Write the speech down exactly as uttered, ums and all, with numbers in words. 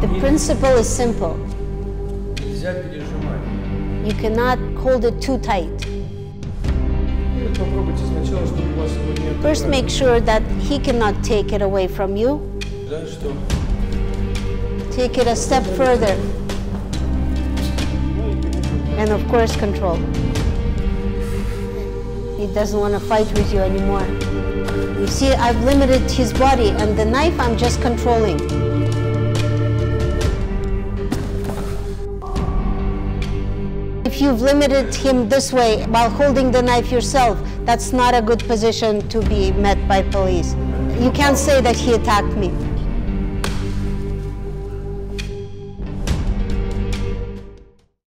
The principle is simple. You cannot hold it too tight. First, make sure that he cannot take it away from you. Take it a step further. And of course, control. He doesn't want to fight with you anymore. You see, I've limited his body, and the knife I'm just controlling. If you've limited him this way while holding the knife yourself, that's not a good position to be met by police. You can't say that he attacked me.